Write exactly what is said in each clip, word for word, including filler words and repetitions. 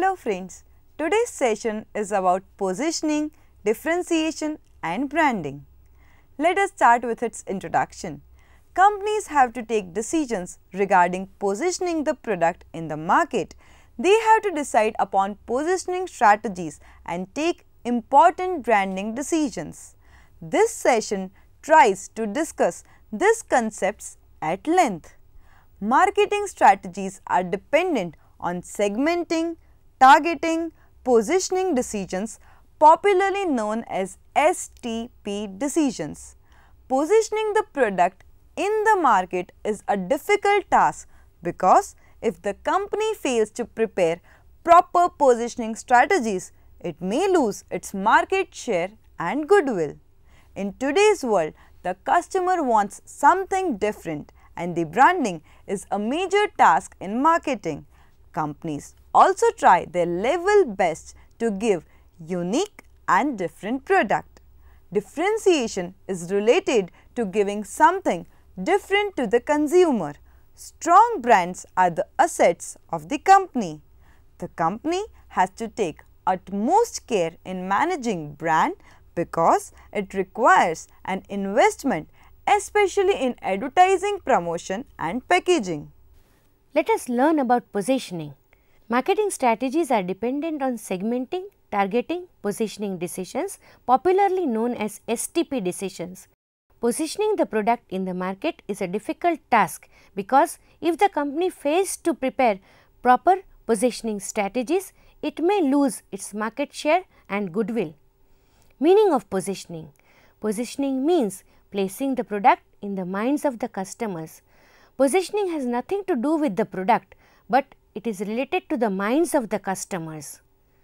Hello friends, today's session is about positioning, differentiation and branding. Let us start with its introduction. Companies have to take decisions regarding positioning the product in the market. They have to decide upon positioning strategies and take important branding decisions. This session tries to discuss these concepts at length. Marketing strategies are dependent on segmenting, targeting, positioning decisions, popularly known as S T P decisions. Positioning the product in the market is a difficult task because if the company fails to prepare proper positioning strategies, it may lose its market share and goodwill. In today's world, the customer wants something different and the branding is a major task in marketing. Companies also try their level best to give unique and different product. Differentiation is related to giving something different to the consumer. Strong brands are the assets of the company. The company has to take utmost care in managing brand because it requires an investment, especially in advertising, promotion and packaging. Let us learn about positioning. Marketing strategies are dependent on segmenting, targeting, positioning decisions, popularly known as S T P decisions. Positioning the product in the market is a difficult task because if the company fails to prepare proper positioning strategies, it may lose its market share and goodwill. Meaning of positioning. Positioning means placing the product in the minds of the customers. Positioning has nothing to do with the product, but it is related to the minds of the customers.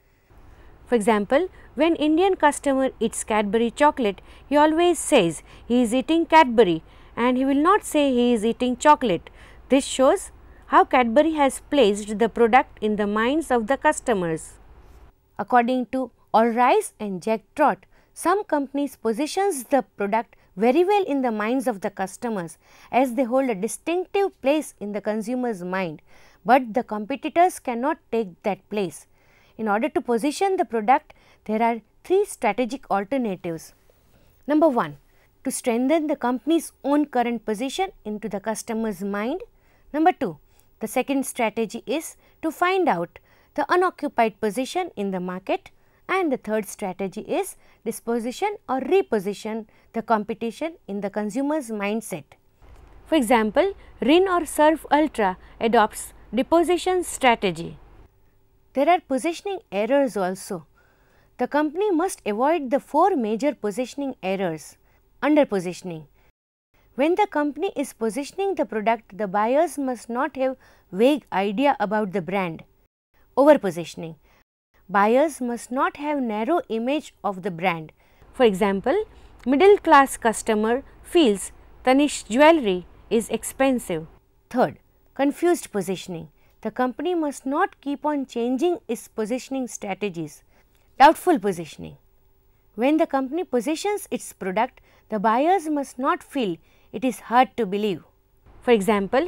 For example, when Indian customer eats Cadbury chocolate, he always says he is eating Cadbury and he will not say he is eating chocolate. This shows how Cadbury has placed the product in the minds of the customers. According to Allrise and Jack Trott, some companies positions the product very well in the minds of the customers as they hold a distinctive place in the consumer's mind, but the competitors cannot take that place. In order to position the product, there are three strategic alternatives. Number one, to strengthen the company's own current position into the customer's mind. Number two, the second strategy is to find out the unoccupied position in the market. And the third strategy is disposition or reposition the competition in the consumer's mindset. For example, Rin or Surf Ultra adopts deposition strategy. There are positioning errors also. The company must avoid the four major positioning errors. Under positioning. When the company is positioning the product, the buyers must not have vague idea about the brand. Over positioning. Buyers must not have narrow image of the brand. For example, middle class customer feels Tanishq jewelry is expensive. Third, confused positioning. The company must not keep on changing its positioning strategies. Doubtful positioning. When the company positions its product, the buyers must not feel it is hard to believe. For example,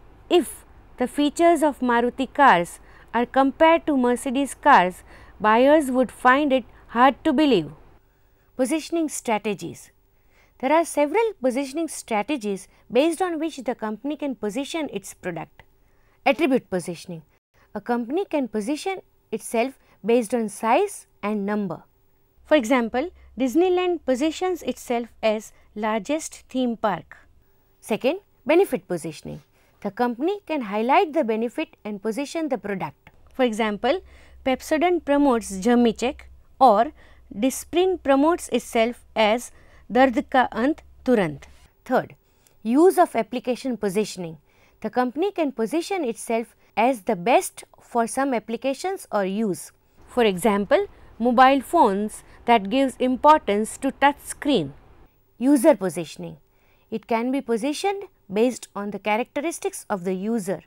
if the features of Maruti cars are compared to Mercedes cars, buyers would find it hard to believe. Positioning strategies. There are several positioning strategies based on which the company can position its product. Attribute positioning. A company can position itself based on size and number. For example, Disneyland positions itself as largest theme park. Second, benefit positioning. The company can highlight the benefit and position the product. For example, Pepsodent promotes Jummy Check or Disprin promotes itself as Dard Ka Ant Turant. Third, use of application positioning. The company can position itself as the best for some applications or use. For example, mobile phones that gives importance to touch screen. User positioning. It can be positioned based on the characteristics of the user.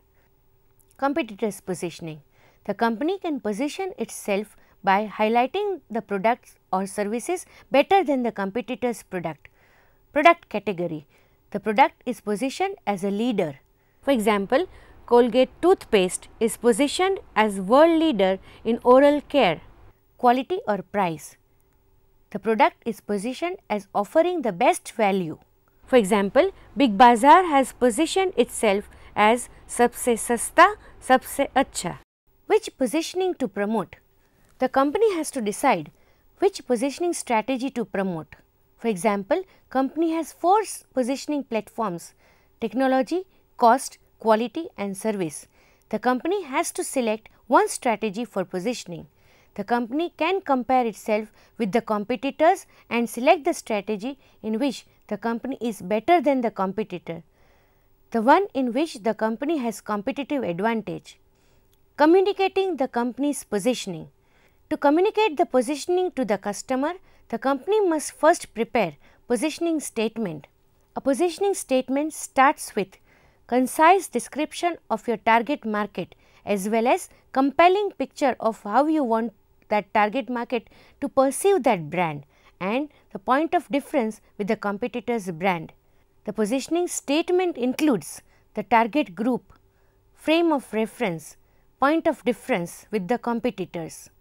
Competitors positioning. The company can position itself by highlighting the products or services better than the competitor's product. Product category. The product is positioned as a leader. For example, Colgate toothpaste is positioned as world leader in oral care. Quality or price. The product is positioned as offering the best value. For example, Big Bazaar has positioned itself as sabse sasta, sabse acha. Which positioning to promote? The company has to decide which positioning strategy to promote. For example, company has four positioning platforms: technology, cost, quality and service. The company has to select one strategy for positioning. The company can compare itself with the competitors and select the strategy in which the company is better than the competitor, the one in which the company has competitive advantage. Communicating the company's positioning. To communicate the positioning to the customer, the company must first prepare positioning statement. A positioning statement starts with concise description of your target market as well as compelling picture of how you want that target market to perceive that brand and the point of difference with the competitor's brand. The positioning statement includes the target group, frame of reference, point of difference with the competitors.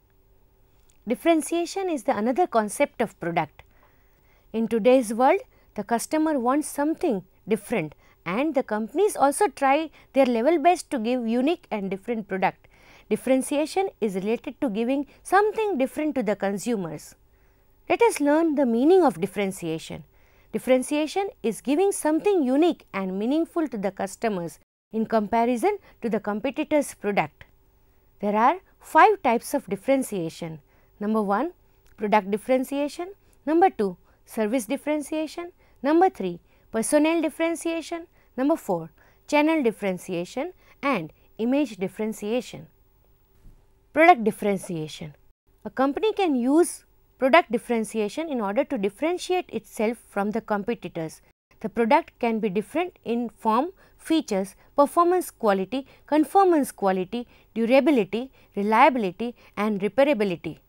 Differentiation is the another concept of product. In today's world, the customer wants something different and the companies also try their level best to give unique and different product. Differentiation is related to giving something different to the consumers. Let us learn the meaning of differentiation. Differentiation is giving something unique and meaningful to the customers in comparison to the competitor's product. There are five types of differentiation. Number one, product differentiation. Number two, service differentiation. Number three, personnel differentiation. Number four, channel differentiation and image differentiation. Product differentiation. A company can use product differentiation in order to differentiate itself from the competitors. The product can be different in form, features, performance quality, conformance quality, durability, reliability and repairability.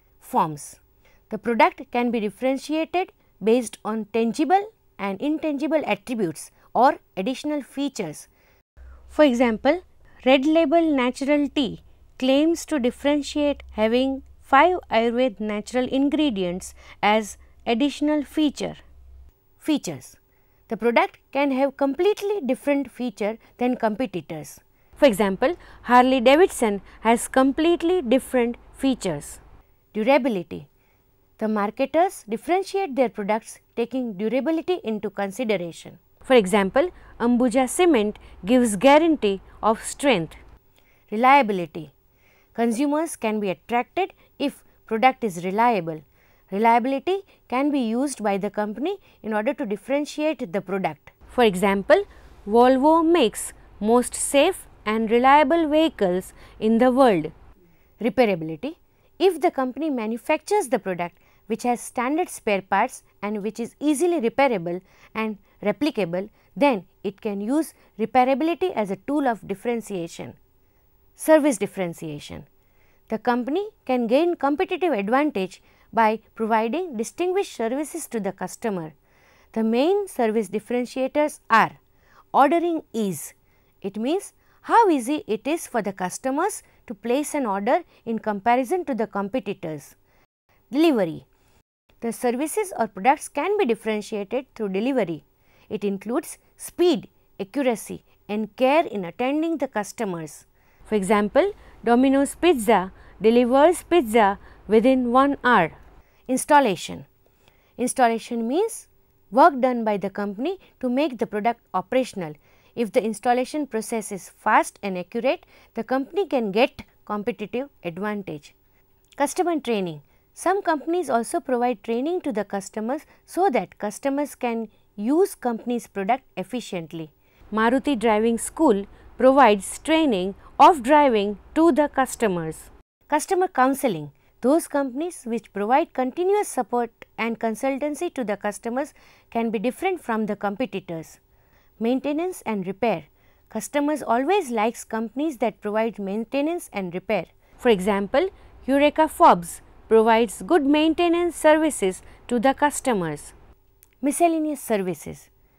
Forms. The product can be differentiated based on tangible and intangible attributes or additional features. For example, Red Label Natural Tea claims to differentiate having five Ayurveda natural ingredients as additional feature. Features. The product can have completely different feature than competitors. For example, Harley Davidson has completely different features. Durability. The marketers differentiate their products taking durability into consideration. For example, Ambuja Cement gives guarantee of strength. Reliability. Consumers can be attracted if product is reliable. Reliability can be used by the company in order to differentiate the product. For example, Volvo makes most safe and reliable vehicles in the world. Repairability. If the company manufactures the product which has standard spare parts and which is easily repairable and replicable, then it can use repairability as a tool of differentiation. Service differentiation. The company can gain competitive advantage by providing distinguished services to the customer. The main service differentiators are ordering ease. It means how easy it is for the customers to place an order in comparison to the competitors. Delivery. The services or products can be differentiated through delivery. It includes speed, accuracy and care in attending the customers. For example, Domino's Pizza delivers pizza within one hour. Installation. Installation means work done by the company to make the product operational. If the installation process is fast and accurate, the company can get competitive advantage. Customer training. Some companies also provide training to the customers so that customers can use company's product efficiently. Maruti Driving School provides training of driving to the customers. Customer counseling. Those companies which provide continuous support and consultancy to the customers can be different from the competitors. Maintenance and repair. Customers always likes companies that provide maintenance and repair. For example, Eureka Forbes provides good maintenance services to the customers. Miscellaneous services.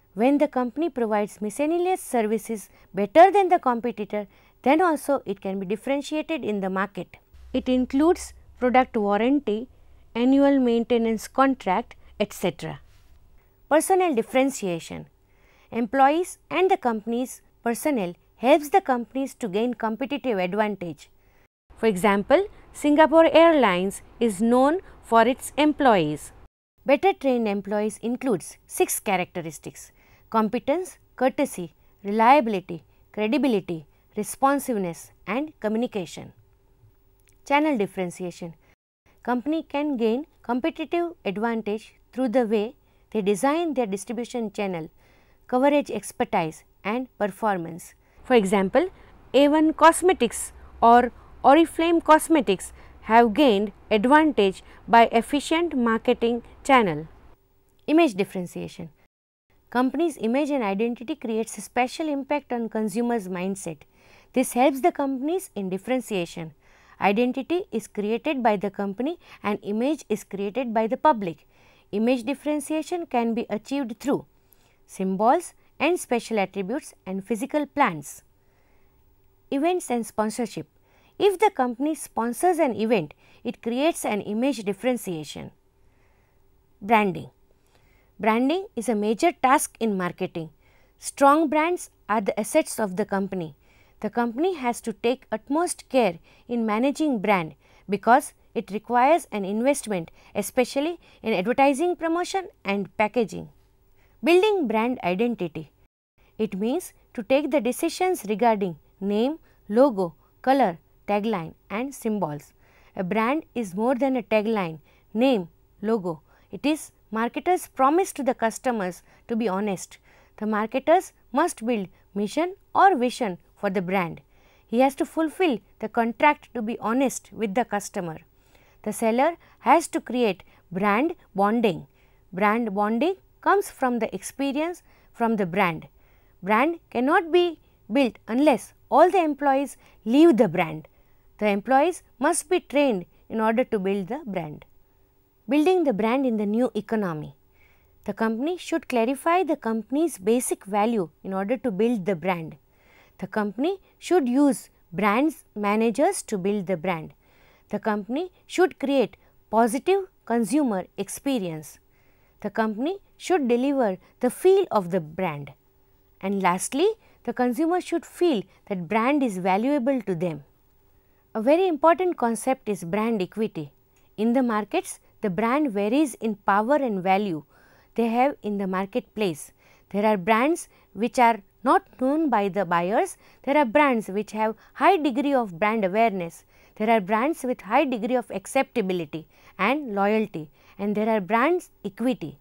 When the company provides miscellaneous services better than the competitor, then also it can be differentiated in the market. It includes product warranty, annual maintenance contract, et cetera. Personnel differentiation. Employees and the company's personnel helps the companies to gain competitive advantage. For example, Singapore Airlines is known for its employees. Better trained employees includes six characteristics: competence, courtesy, reliability, credibility, responsiveness and communication. Channel differentiation. Company can gain competitive advantage through the way they design their distribution channel, coverage expertise and performance. For example, A one Cosmetics or Oriflame Cosmetics have gained advantage by efficient marketing channel. Image differentiation. Company's image and identity creates a special impact on consumers' mindset. This helps the companies in differentiation. Identity is created by the company and image is created by the public. Image differentiation can be achieved through symbols and special attributes and physical plans. Events and sponsorship. If the company sponsors an event, it creates an image differentiation. Branding. Branding is a major task in marketing. Strong brands are the assets of the company. The company has to take utmost care in managing brand because it requires an investment, especially in advertising, promotion and packaging. Building brand identity. It means to take the decisions regarding name, logo, color, tagline and symbols. A brand is more than a tagline, name, logo. It is marketers' promise to the customers to be honest. The marketers must build mission or vision for the brand. He has to fulfill the contract to be honest with the customer. The seller has to create brand bonding. Brand bonding comes from the experience from the brand. Brand cannot be built unless all the employees leave the brand. The employees must be trained in order to build the brand. Building the brand in the new economy. The company should clarify the company's basic value in order to build the brand. The company should use brands managers to build the brand. The company should create positive consumer experience. The company should deliver the feel of the brand. And lastly, the consumer should feel that brand is valuable to them. A very important concept is brand equity. In the markets, the brand varies in power and value they have in the marketplace. There are brands which are not known by the buyers. There are brands which have high degree of brand awareness. There are brands with high degree of acceptability and loyalty, and there are brands equity.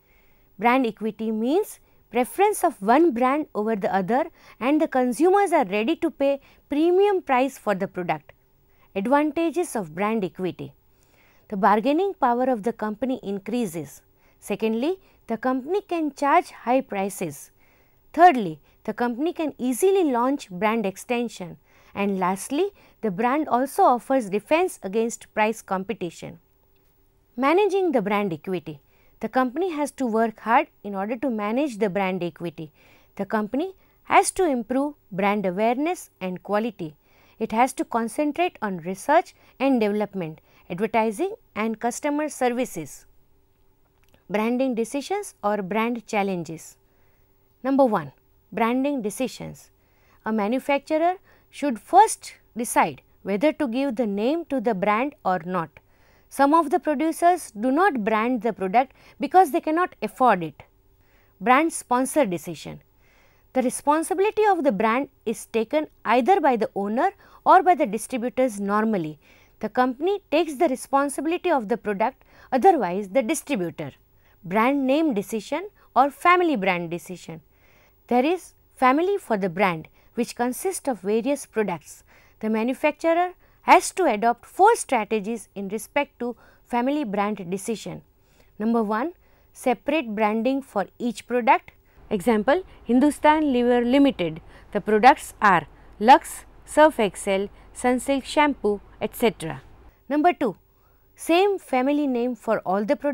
Brand equity means preference of one brand over the other and the consumers are ready to pay premium price for the product. Advantages of brand equity. The bargaining power of the company increases. Secondly, the company can charge high prices. Thirdly, the company can easily launch brand extension. And lastly, the brand also offers defense against price competition. Managing the brand equity. The company has to work hard in order to manage the brand equity. The company has to improve brand awareness and quality. It has to concentrate on research and development, advertising and customer services. Branding decisions or brand challenges. Number one, branding decisions. A manufacturer should first decide whether to give the name to the brand or not. Some of the producers do not brand the product because they cannot afford it. Brand sponsor decision. The responsibility of the brand is taken either by the owner or by the distributors normally. The company takes the responsibility of the product, otherwise the distributor. Brand name decision or family brand decision. There is family for the brand which consists of various products. The manufacturer has to adopt four strategies in respect to family brand decision. Number one, separate branding for each product. Example, Hindustan Lever Limited. The products are Lux, Surf Excel, Sunsilk shampoo, et cetera. Number two, same family name for all the product.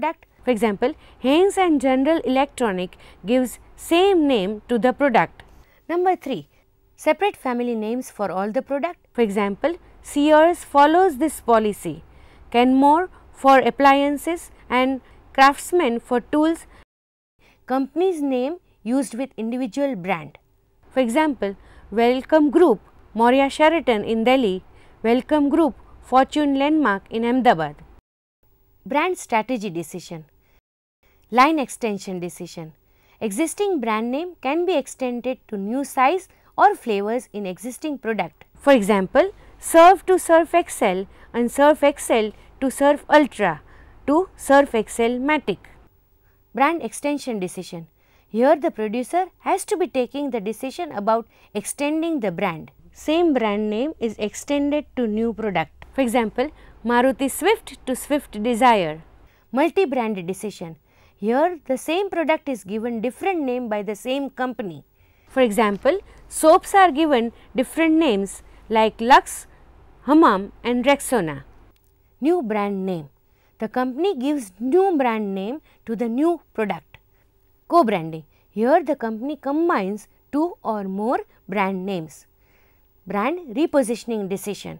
For example, Haynes and General Electronic gives same name to the product. Number three, separate family names for all the product. For example, Sears follows this policy, Kenmore for appliances and Craftsman for tools, company's name used with individual brand. For example, Welcome Group, Moria Sheraton in Delhi, Welcome Group, Fortune Landmark in Ahmedabad. Brand strategy decision, line extension decision. Existing brand name can be extended to new size or flavors in existing product. For example, Surf to Surf Excel and Surf Excel to Surf Ultra to Surf Excel Matic. Brand extension decision. Here the producer has to be taking the decision about extending the brand. Same brand name is extended to new product. For example, Maruti Swift to Swift Desire. Multi-brand decision. Here the same product is given different name by the same company. For example, soaps are given different names like Lux, Hammam and Rexona. New brand name. The company gives new brand name to the new product. Co-branding. Here the company combines two or more brand names. Brand repositioning decision.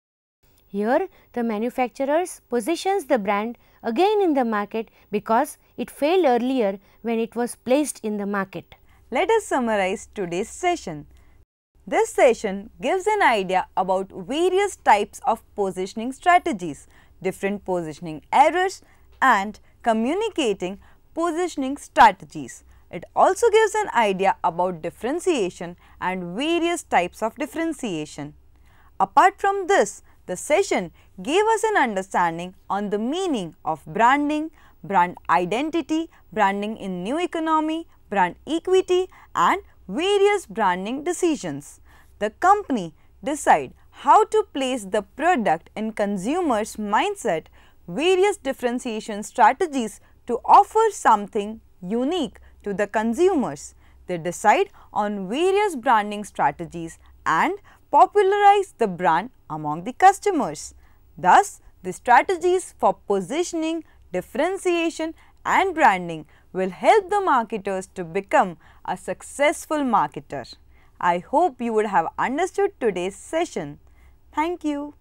Here the manufacturers positions the brand again in the market because it failed earlier when it was placed in the market. Let us summarize today's session. This session gives an idea about various types of positioning strategies, different positioning errors and communicating positioning strategies. It also gives an idea about differentiation and various types of differentiation. Apart from this, the session gave us an understanding on the meaning of branding, brand identity, branding in new economy, brand equity and various branding decisions. The company decide how to place the product in consumers' mindset, various differentiation strategies to offer something unique to the consumers. They decide on various branding strategies and popularize the brand among the customers. Thus, the strategies for positioning, differentiation and branding will help the marketers to become a successful marketer. I hope you would have understood today's session. Thank you.